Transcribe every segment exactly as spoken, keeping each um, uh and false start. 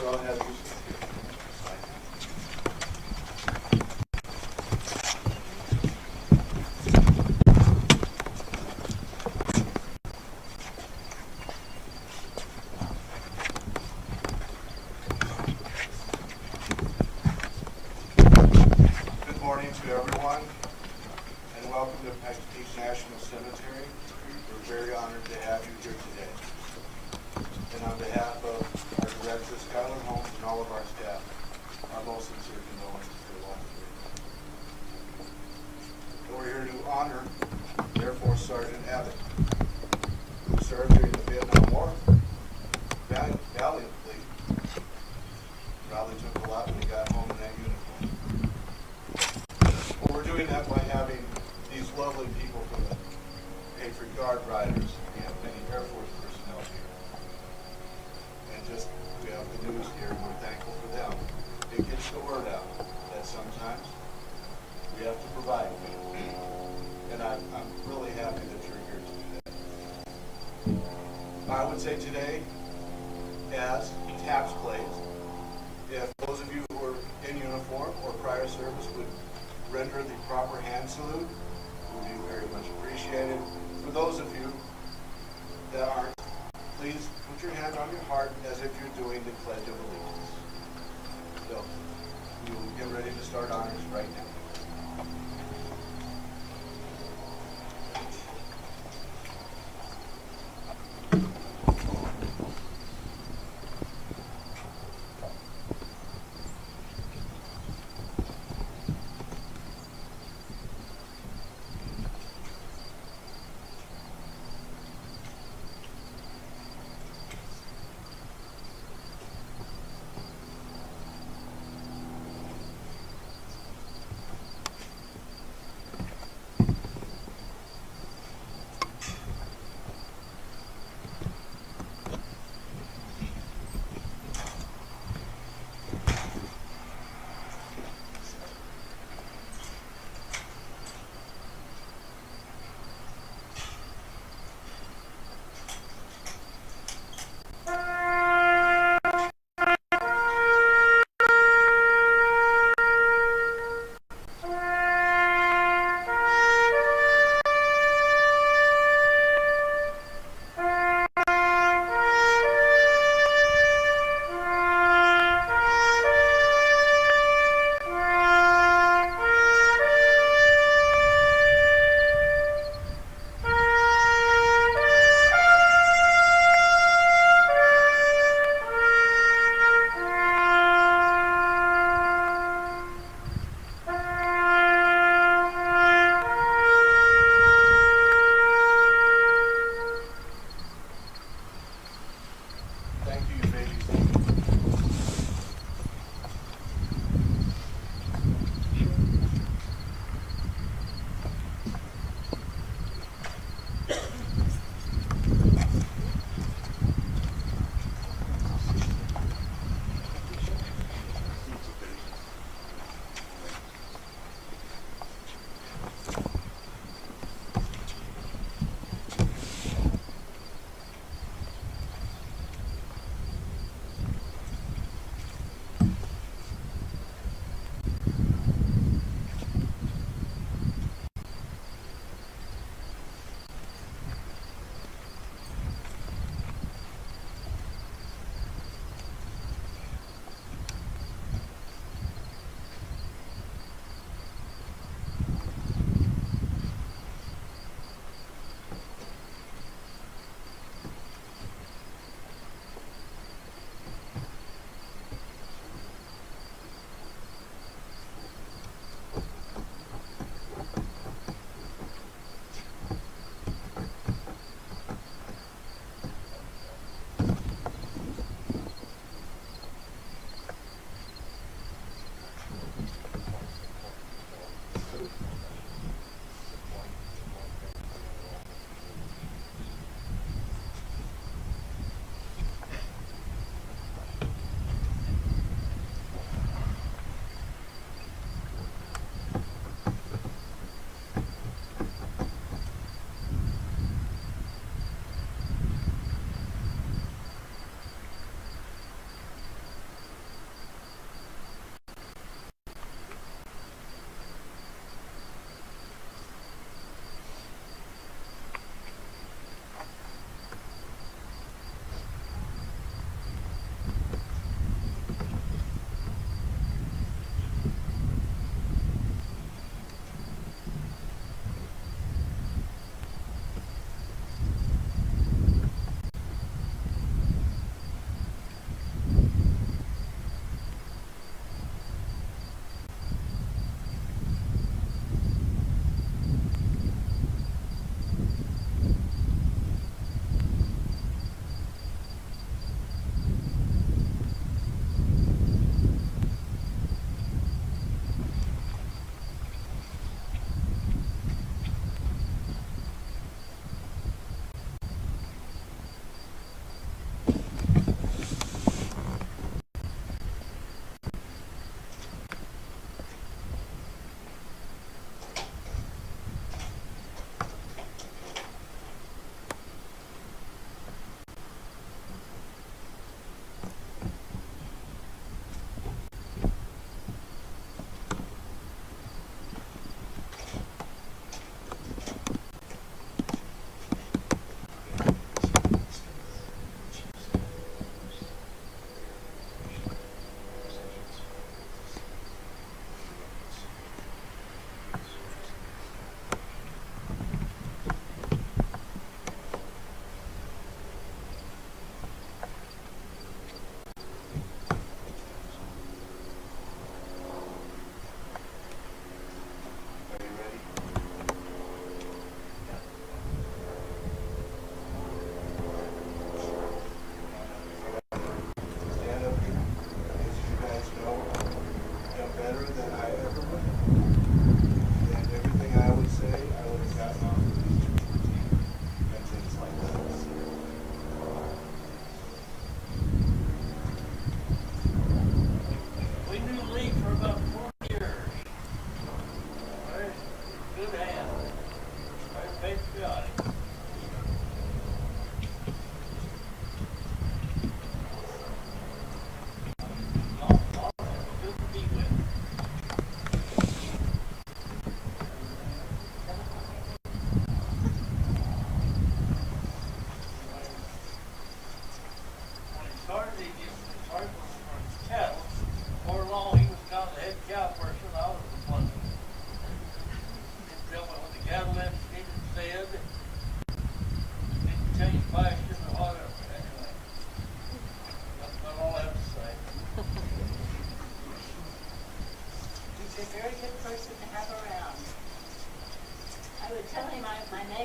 I'll have you. Good morning to everyone, and welcome to Pikes Peak National Cemetery. We're very honored to have you here today. And on behalf of our director, Skylar Holmes, and all of our staff, our most sincere condolences to the loss of. We're here to honor Air Force Sergeant Abbott, who served during the Vietnam War valiant, valiantly. Probably took a lot when he got home in that uniform. Well, we're doing that by having these lovely people from the Patriot Guard Riders. We have many Air Force personnel here. And just, we have the news here, and we're thankful for them. It gets the word out that sometimes we have to provide. And I'm, I'm really happy that you're here to do that. I would say today, as taps plays, if those of you who are in uniform or prior service would render the proper hand salute, it would be very much appreciated. For those of you that aren't, please put your hand on your heart as if you're doing the Pledge of Allegiance. So, we will get ready to start honors right now.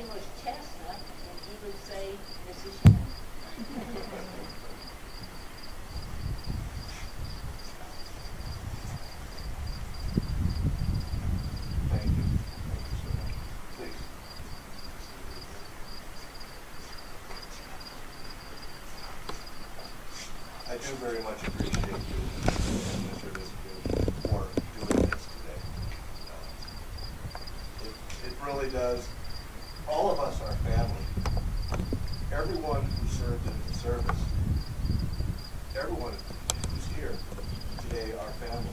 name was Chestnut, and he would say, Missus Shannon. Thank you. Thank you so much. Please. I do very much appreciate you, Mister Elizabeth, for doing this today. Uh, it, it really does. All of us are family. Everyone who served in the service, everyone who's here today are family.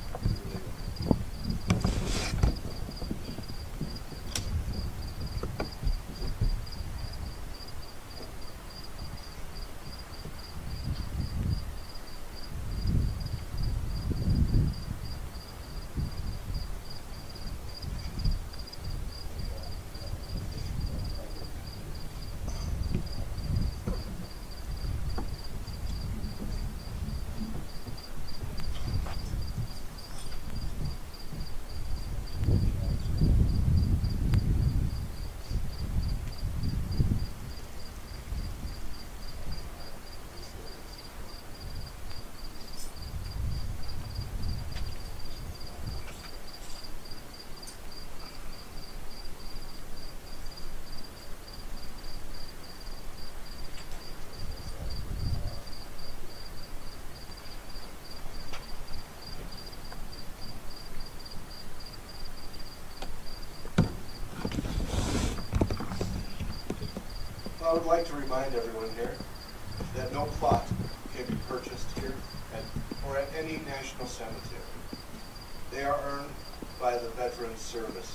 I would like to remind everyone here that no plot can be purchased here at, or at any national cemetery. They are earned by the Veterans Service.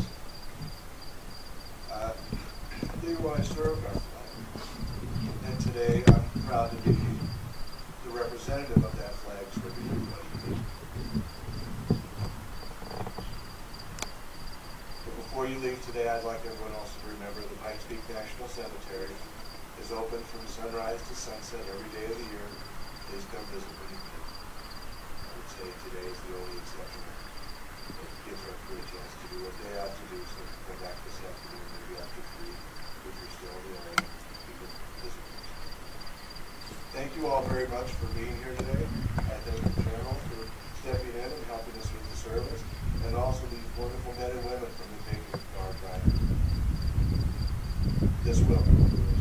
Uh, Leroy served our flag, and today I'm proud to be the representative of that flag serving everybody. But before you leave today, I'd like everyone else to remember the Pikes Peak National Cemetery is open from sunrise to sunset every day of the year. Please come visit when you can. I would say today is the only exception. It gives our crew a chance to do what they have to do, so come back this afternoon, maybe after three, if you're still in the area, you can visit. Thank you all very much for being here today. I thank the General for stepping in and helping us with the service, and also these wonderful men and women from the Pikes Peak Guard. This will.